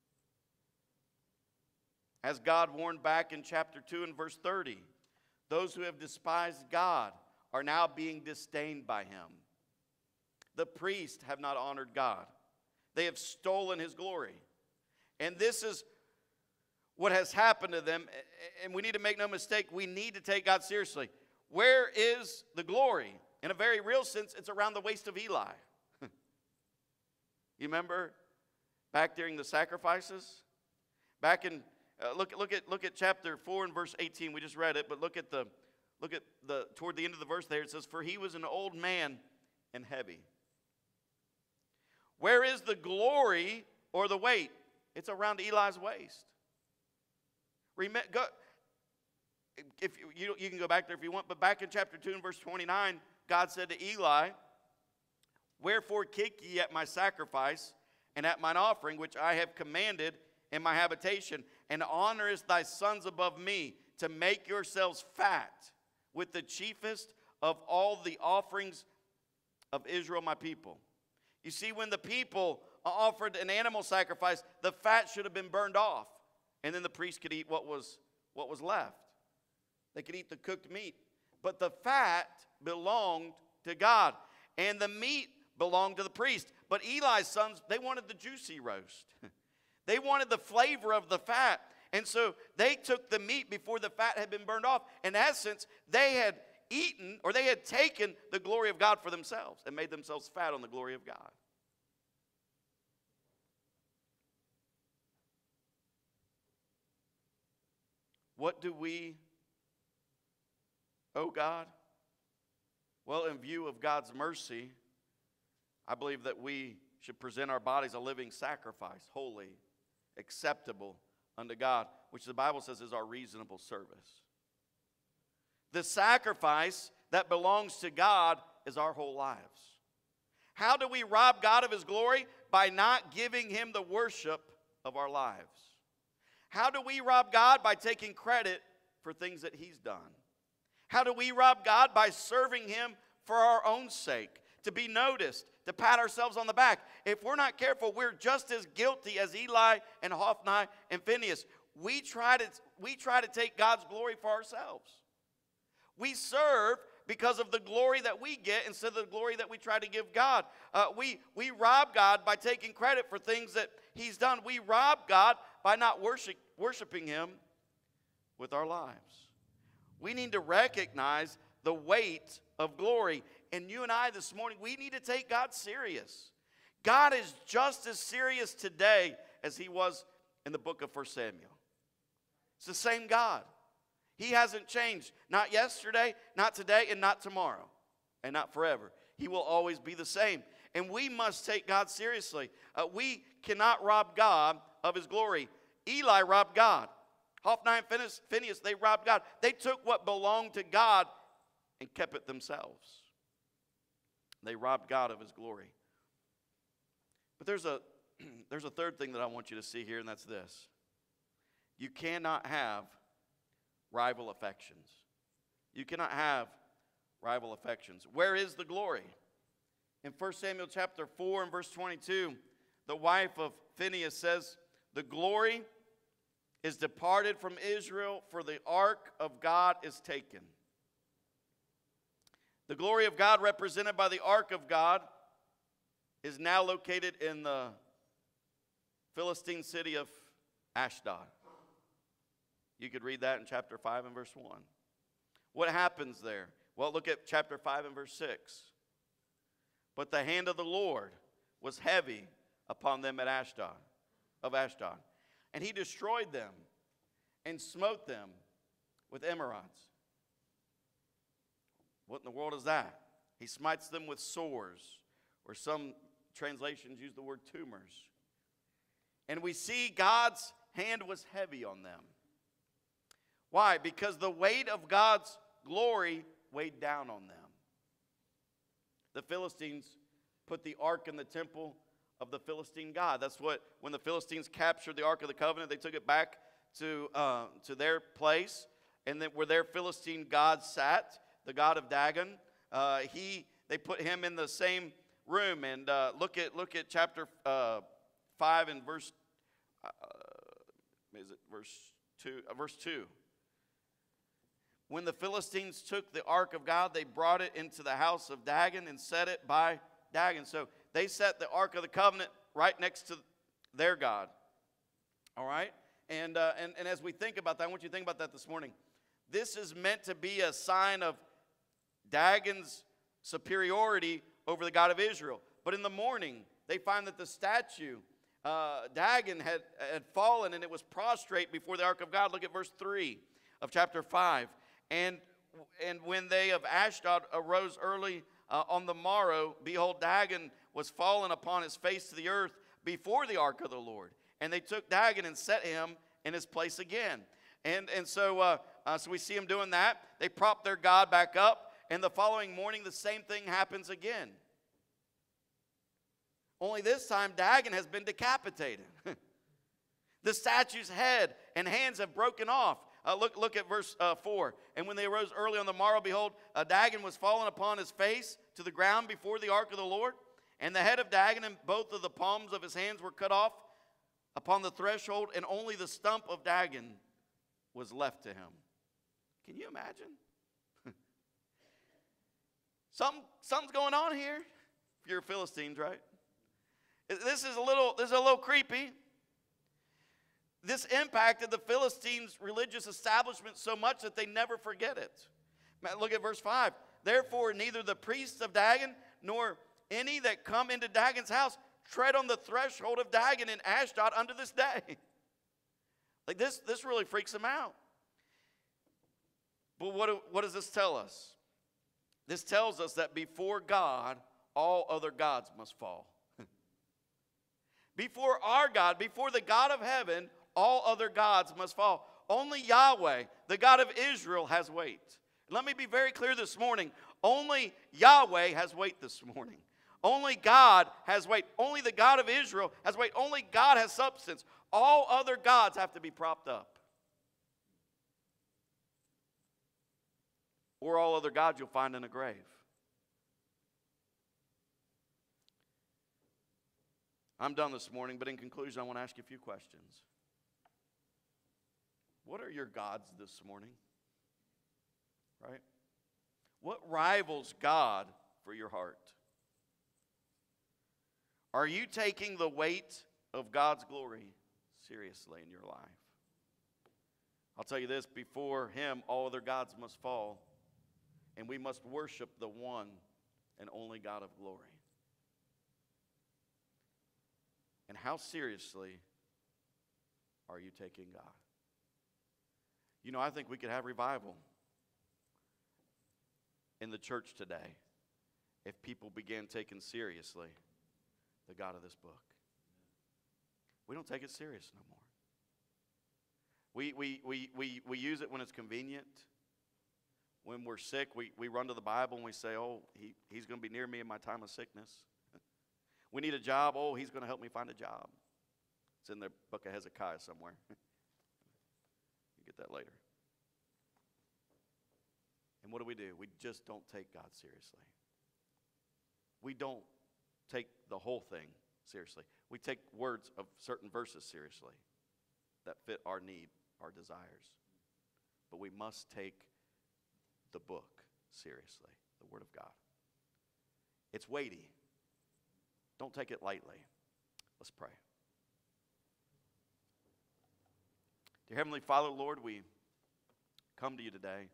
As God warned back in chapter two and verse thirty, those who have despised God are now being disdained by him. The priests have not honored God. They have stolen his glory. And this is what has happened to them. And we need to make no mistake, we need to take God seriously. Where is the glory? In a very real sense, it's around the waist of Eli. You remember back during the sacrifices? Back in uh, look look at look at chapter four and verse eighteen. We just read it, but look at the look at the toward the end of the verse there. It says, "For he was an old man and heavy." Where is the glory or the weight? It's around Eli's waist. Remember, go, if you, you you can go back there if you want, but back in chapter two and verse twenty-nine, God said to Eli, "Wherefore kick ye at my sacrifice and at mine offering, which I have commanded in my habitation, and honorest thy sons above me, to make yourselves fat with the chiefest of all the offerings of Israel my people." You see, when the people offered an animal sacrifice, the fat should have been burned off, and then the priest could eat what was, what was left. They could eat the cooked meat. But the fat belonged to God, and the meat belonged to the priest. But Eli's sons, they wanted the juicy roast. They wanted the flavor of the fat. And so they took the meat before the fat had been burned off. In essence, they had eaten, or they had taken the glory of God for themselves and made themselves fat on the glory of God. What do we owe God? Well, in view of God's mercy, I believe that we should present our bodies a living sacrifice, holy, acceptable unto God, which the Bible says is our reasonable service. The sacrifice that belongs to God is our whole lives. How do we rob God of his glory? By not giving him the worship of our lives. How do we rob God? By taking credit for things that he's done. How do we rob God? By serving him for our own sake, to be noticed, to pat ourselves on the back. If we're not careful, we're just as guilty as Eli and Hophni and Phinehas. We try to, we try to take God's glory for ourselves. We serve because of the glory that we get instead of the glory that we try to give God. Uh, we, we rob God by taking credit for things that he's done. We rob God by not worship, worshiping him with our lives. We need to recognize the weight of glory. And you and I this morning, we need to take God serious. God is just as serious today as he was in the book of First Samuel. It's the same God. He hasn't changed. Not yesterday, not today, and not tomorrow, and not forever. He will always be the same. And we must take God seriously. Uh, we cannot rob God of his glory. Eli robbed God. Hophni and Phinehas, they robbed God. They took what belonged to God and kept it themselves. They robbed God of his glory. But there's a, there's a third thing that I want you to see here, and that's this. You cannot have rival affections. You cannot have rival affections. Where is the glory? In First Samuel chapter four and verse twenty-two, the wife of Phinehas says, "The glory is departed from Israel, for the ark of God is taken." The glory of God, represented by the ark of God, is now located in the Philistine city of Ashdod. You could read that in chapter five and verse one. What happens there? Well, look at chapter five and verse six. "But the hand of the Lord was heavy upon them at Ashdod, of Ashdod. And he destroyed them and smote them with emerods. What in the world is that? He smites them with sores, or some translations use the word tumors. And we see God's hand was heavy on them. Why? Because the weight of God's glory weighed down on them. The Philistines put the ark in the temple of the Philistine god. That's what, when the Philistines captured the Ark of the Covenant, they took it back to, uh, to their place, and then where their Philistine god sat, the god of Dagon, uh, he they put him in the same room. And uh, look at look at chapter uh, five and verse uh, is it verse two? Uh, verse two. When the Philistines took the ark of God, they brought it into the house of Dagon and set it by Dagon. So they set the Ark of the Covenant right next to their God. All right? And, uh, and, and as we think about that, I want you to think about that this morning. This is meant to be a sign of Dagon's superiority over the God of Israel. But in the morning, they find that the statue, uh, Dagon, had, had fallen and it was prostrate before the Ark of God. Look at verse three of chapter five. And, and when they of Ashdod arose early uh, on the morrow, behold, Dagon was fallen upon his face to the earth before the ark of the Lord. And they took Dagon and set him in his place again. And, and so, uh, uh, so we see him doing that. They prop their God back up. And the following morning, the same thing happens again. Only this time, Dagon has been decapitated. The statue's head and hands have broken off. Uh, look, look at verse uh, four. And when they arose early on the morrow, behold, uh, Dagon was fallen upon his face to the ground before the ark of the Lord. And the head of Dagon and both of the palms of his hands were cut off upon the threshold, and only the stump of Dagon was left to him. Can you imagine? Some, something's going on here. If you're Philistines, right? This is a little, this is a little creepy. This impacted the Philistines' religious establishment so much that they never forget it. Look at verse five. Therefore, neither the priests of Dagon nor any that come into Dagon's house tread on the threshold of Dagon in Ashdod unto this day. Like this, this really freaks them out. But what, what does this tell us? This tells us that before God, all other gods must fall. Before our God, before the God of heaven, all other gods must fall. Only Yahweh, the God of Israel, has weight. Let me be very clear this morning. Only Yahweh has weight this morning. Only God has weight. Only the God of Israel has weight. Only God has substance. All other gods have to be propped up. Or all other gods you'll find in a grave. I'm done this morning, but in conclusion, I want to ask you a few questions. What are your gods this morning? Right? What rivals God for your heart? Are you taking the weight of God's glory seriously in your life? I'll tell you this, before him, all other gods must fall, and we must worship the one and only God of glory. And how seriously are you taking God? You know, I think we could have revival in the church today if people began taking seriously the God of this book. We don't take it serious no more. We, we, we, we, we use it when it's convenient. When we're sick, we, we run to the Bible and we say, oh, he, he's going to be near me in my time of sickness. We need a job. Oh, he's going to help me find a job. It's in the book of Hezekiah somewhere. You get that later. And what do we do? We just don't take God seriously. We don't take the whole thing seriously. We take words of certain verses seriously that fit our need, our desires. But we must take the book seriously, the Word of God. It's weighty. Don't take it lightly. Let's pray. Dear Heavenly Father, Lord, we come to you today.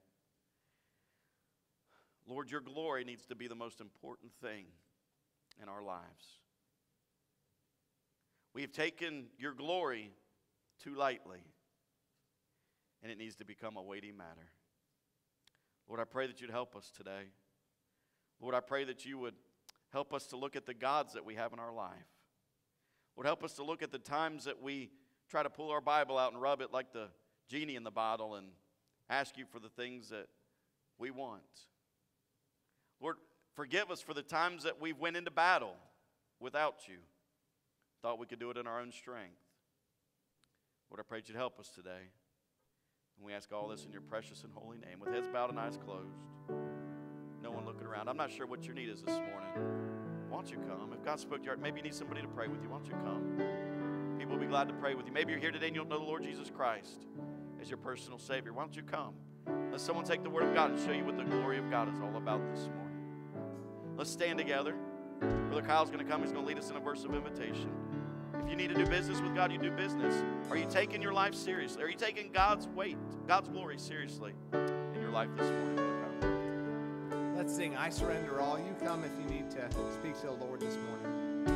Lord, your glory needs to be the most important thing in our lives. We've taken your glory too lightly, and it needs to become a weighty matter. Lord, I pray that you'd help us today. Lord, I pray that you would help us to look at the gods that we have in our life. Lord, help us to look at the times that we try to pull our Bible out and rub it like the genie in the bottle and ask you for the things that we want. Lord, forgive us for the times that we've went into battle without you. Thought we could do it in our own strength. Lord, I pray that you'd help us today. And we ask all this in your precious and holy name, with heads bowed and eyes closed. No one looking around. I'm not sure what your need is this morning. Why don't you come? If God spoke to your heart, maybe you need somebody to pray with you. Why don't you come? People will be glad to pray with you. Maybe you're here today and you don't know the Lord Jesus Christ as your personal Savior. Why don't you come? Let someone take the Word of God and show you what the glory of God is all about this morning. Let's stand together. Brother Kyle's going to come. He's going to lead us in a verse of invitation. If you need to do business with God, you do business. Are you taking your life seriously? Are you taking God's weight, God's glory seriously in your life this morning? Let's sing I Surrender All. You come if you need to speak to the Lord this morning.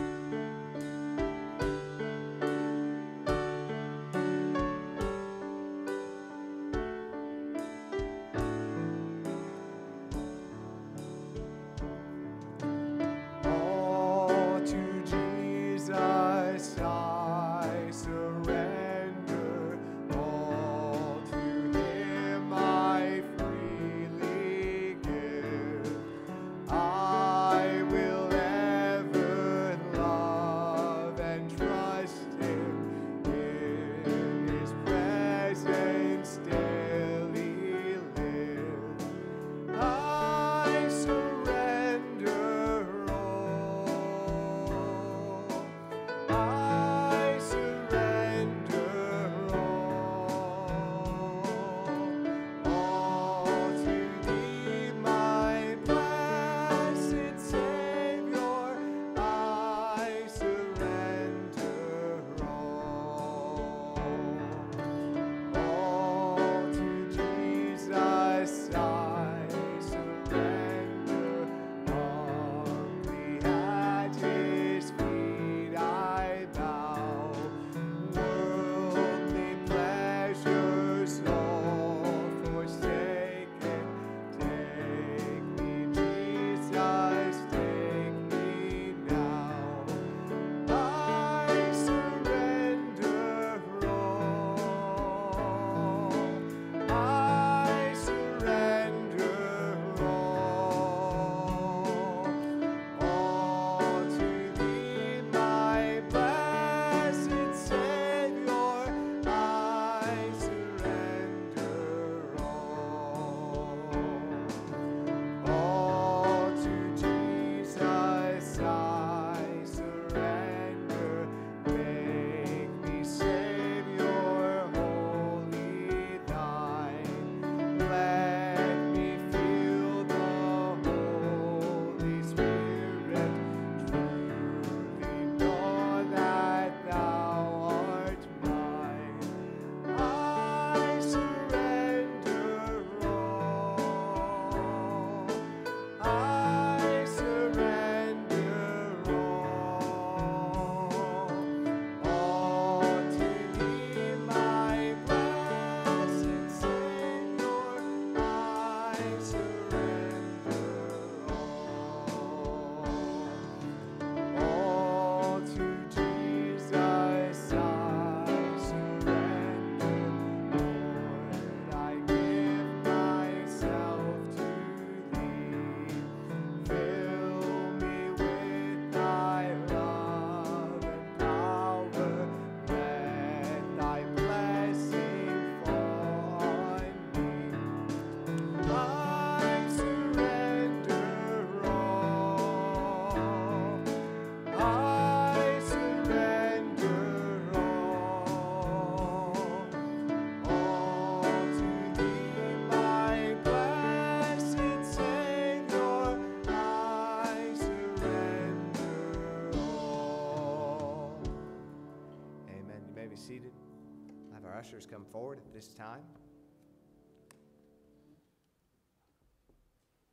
Ushers come forward at this time.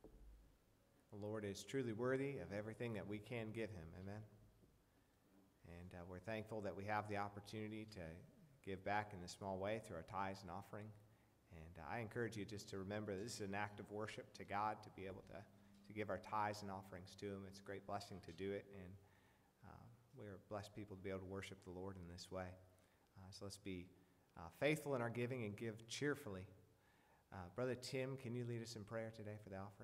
The Lord is truly worthy of everything that we can give him. Amen. And uh, we're thankful that we have the opportunity to give back in a small way through our tithes and offering. And uh, I encourage you just to remember this is an act of worship to God, to be able to, to give our tithes and offerings to Him. It's a great blessing to do it, and uh, we are blessed people to be able to worship the Lord in this way. Uh, so let's be uh, faithful in our giving and give cheerfully. Uh, Brother Tim, can you lead us in prayer today for the offering?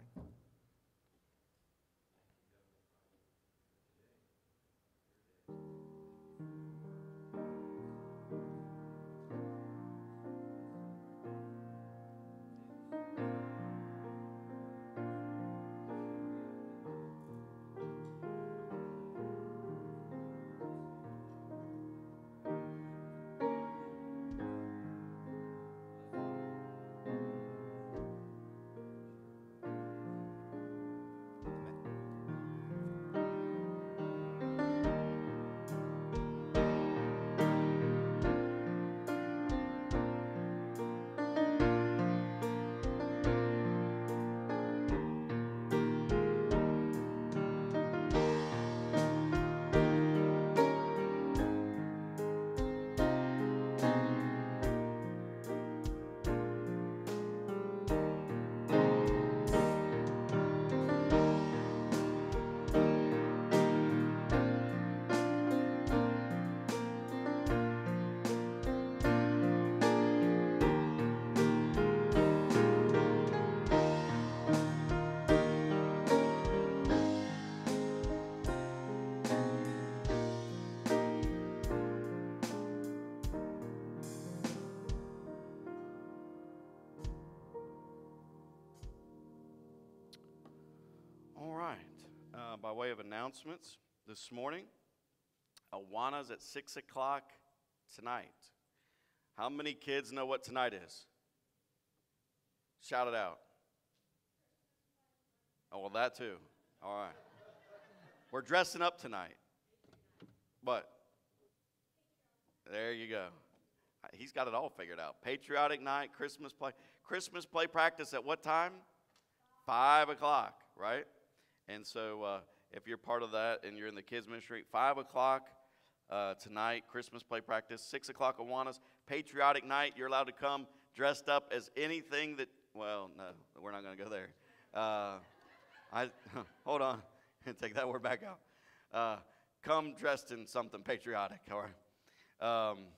All right. Uh, by way of announcements, this morning, Awana's at six o'clock tonight. How many kids know what tonight is? Shout it out. Oh, well, that too. All right. We're dressing up tonight. What? There you go. He's got it all figured out. Patriotic night, Christmas play. Christmas play practice at what time? Five o'clock, right? And so uh, if you're part of that and you're in the kids ministry, five o'clock uh, tonight, Christmas play practice. six o'clock Awana's patriotic night. You're allowed to come dressed up as anything that, well, no, we're not going to go there. Uh, I hold on, take that word back out. Uh, come dressed in something patriotic, all right? Um,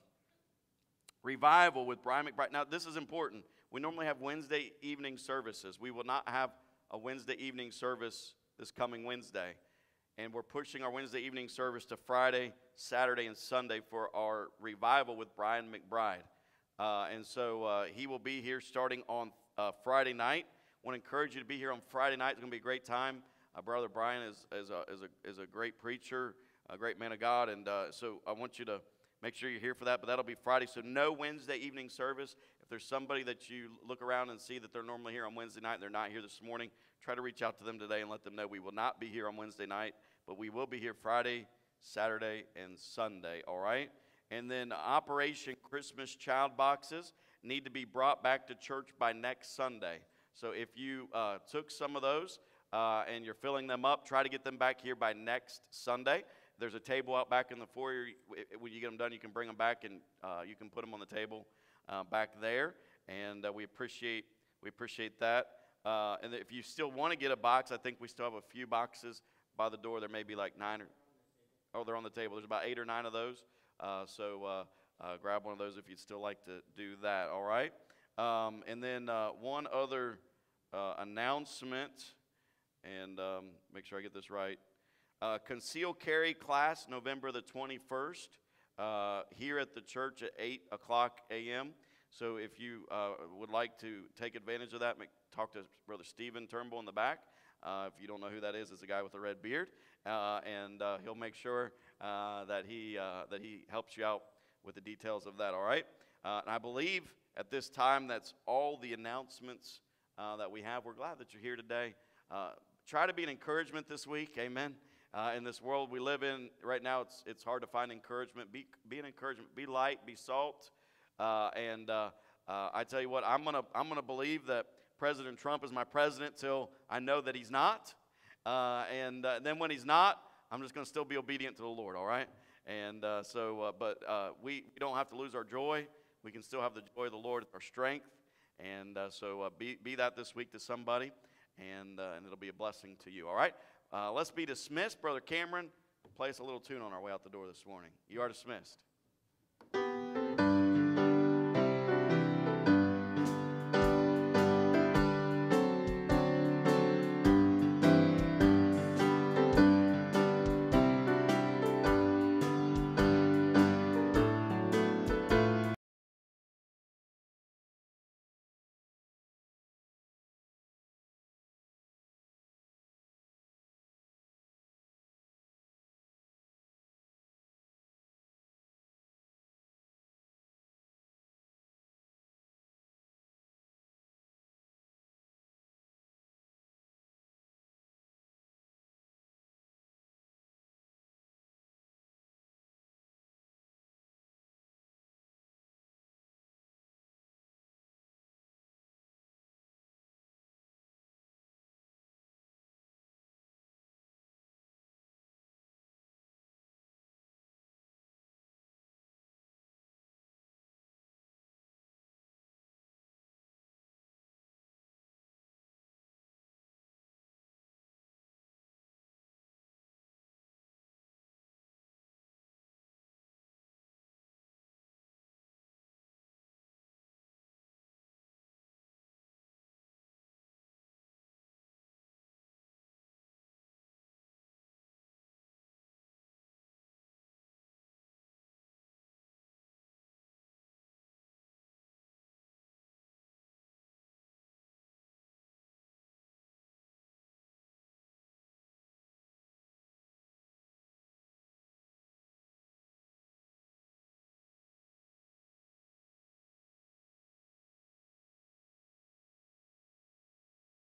revival with Brian McBride. Now, this is important. We normally have Wednesday evening services. We will not have a Wednesday evening service this coming Wednesday. And we're pushing our Wednesday evening service to Friday, Saturday, and Sunday for our revival with Brian McBride. Uh, and so uh, he will be here starting on uh, Friday night. I want to encourage you to be here on Friday night. It's going to be a great time. Uh, Brother Brian is, is, a, is, a, is a great preacher, a great man of God. And uh, so I want you to make sure you're here for that. But that'll be Friday. So no Wednesday evening service. If there's somebody that you look around and see that they're normally here on Wednesday night and they're not here this morning, try to reach out to them today and let them know we will not be here on Wednesday night, but we will be here Friday, Saturday, and Sunday, all right? And then Operation Christmas Child Boxes need to be brought back to church by next Sunday. So if you uh, took some of those uh, and you're filling them up, try to get them back here by next Sunday. There's a table out back in the foyer. When you get them done, you can bring them back and uh, you can put them on the table uh, back there. And uh, we appreciate we appreciate that. Uh, and if you still want to get a box, I think we still have a few boxes by the door. There may be like nine or, oh, they're on the table. There's about eight or nine of those. Uh, so uh, uh, grab one of those if you'd still like to do that, all right? Um, and then uh, one other uh, announcement, and um, make sure I get this right. Uh, conceal carry class, November the twenty-first, uh, here at the church at eight o'clock a m So if you uh, would like to take advantage of that, make, talk to Brother Stephen Turnbull in the back. Uh, if you don't know who that is, it's a guy with a red beard, uh, and uh, he'll make sure uh, that he uh, that he helps you out with the details of that. All right. Uh, and I believe at this time that's all the announcements uh, that we have. We're glad that you're here today. Uh, try to be an encouragement this week. Amen. Uh, in this world we live in right now, it's it's hard to find encouragement. Be be an encouragement. Be light. Be salt. Uh, and uh, uh, I tell you what, I'm gonna I'm gonna believe that President Trump is my president till I know that he's not. Uh, and uh, then when he's not, I'm just gonna still be obedient to the Lord. All right. And uh, so, uh, but uh, we, we don't have to lose our joy. We can still have the joy of the Lord as our strength. And uh, so uh, be, be that this week to somebody, and, uh, and it'll be a blessing to you. All right? Uh, let's be dismissed. Brother Cameron, play us a little tune on our way out the door this morning. You are dismissed.